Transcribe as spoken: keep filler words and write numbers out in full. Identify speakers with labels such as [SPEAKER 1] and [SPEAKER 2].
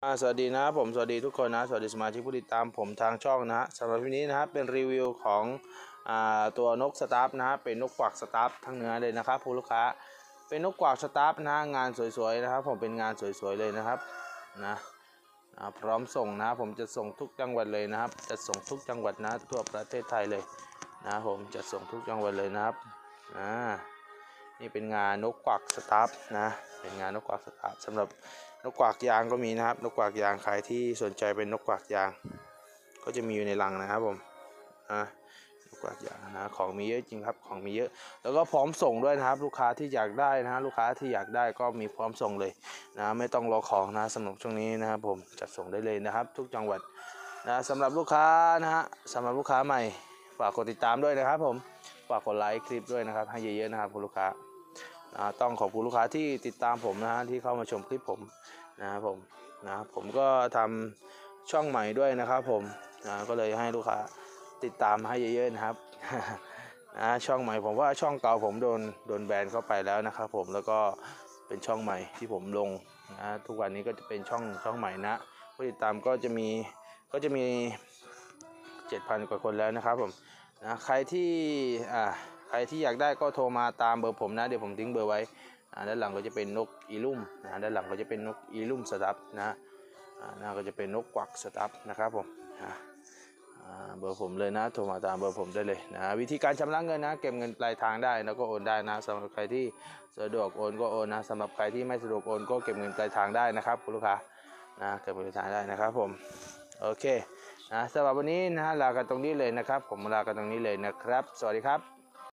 [SPEAKER 1] สวัสดีนะผมสวัสดีทุกคนนะสวัสดีสมาชิกผู้ติดตามผมทางช่องนะฮะสำหรับวันนี้นะฮะเป็นรีวิวของอ่าตัวนกสตาร์ฟนะฮะเป็นนกกวักสตาร์ฟทั้งเนื้อเลยนะครับผู้ลูกค้าเป็นนกกวักสตาร์ฟนะงานสวยๆนะครับผมเป็นงานสวยๆเลยนะครับนะนะพร้อมส่งนะผมจะส่งทุกจังหวัดเลยนะครับจะส่งทุกจังหวัดนะทั่วประเทศไทยเลยนะผมจะส่งทุกจังหวัดเลยนะครับอ่านี่เป็นงานนกกวักสตาร์ฟนะเป็นงานนกกวักสตาร์ฟสำหรับนกกวักยางก็มีนะครับนกกวักยางใครที่สนใจเป็นนกกวักยางก็จะมีอยู่ในรังนะครับผมอ่านกกวักยางนะของมีเยอะจริงครับของมีเยอะแล้วก็พร้อมส่งด้วยนะครับลูกค้าที่อยากได้นะฮะลูกค้าที่อยากได้ก็มีพร้อมส่งเลยนะไม่ต้องรอของนะสำหรับช่วงนี้นะครับผมจัดส่งได้เลยนะครับทุกจังหวัดนะสำหรับลูกค้านะฮะสำหรับลูกค้าใหม่ฝากกดติดตามด้วยนะครับผมฝากกดไลค์คลิปด้วยนะครับให้เยอะๆนะครับคุณลูกค้านะต้องขอบคุณลูกค้าที่ติดตามผมนะฮะที่เข้ามาชมคลิปผมนะครับผมนะผมก็ทำช่องใหม่ด้วยนะครับผมนะก็เลยให้ลูกค้าติดตามให้เยอะๆนะครับนะช่องใหม่ผมว่าช่องเก่าผมโดนโดนแบนเข้าไปแล้วนะครับผมแล้วก็เป็นช่องใหม่ที่ผมลงนะทุกวันนี้ก็จะเป็นช่องช่องใหม่นะผู้ติดตามก็จะมีก็จะมี เจ็ดพัน กว่าคนแล้วนะครับผมนะใครที่อ่าใครที่อยากได้ก็โทรมาตามเบอร์ผมนะเดี๋ยวผมทิ้งเบอร์ไว้ด้านหลังก็จะเป็นนกอีลุ่มนะด้านหลังก็จะเป็นนกอีลุ่มสตัฟนะหน้าก็จะเป็นนกกวักสตัฟนะครับผมเบอร์ผมเลยนะโทรมาตามเบอร์ผมได้เลยนะวิธีการชำระเงินนะเก็บเงินปลายทางได้แล้วก็โอนได้นะสำหรับใครที่สะดวกโอนก็โอนนะสำหรับใครที่ไม่สะดวกโอนก็เก็บเงินปลายทางได้นะครับคุณลูกค้านะเก็บเงินปลายทางได้นะครับผมโอเคนะสำหรับวันนี้นะลากันตรงนี้เลยนะครับผมลากันตรงนี้เลยนะครับสวัสดีครับ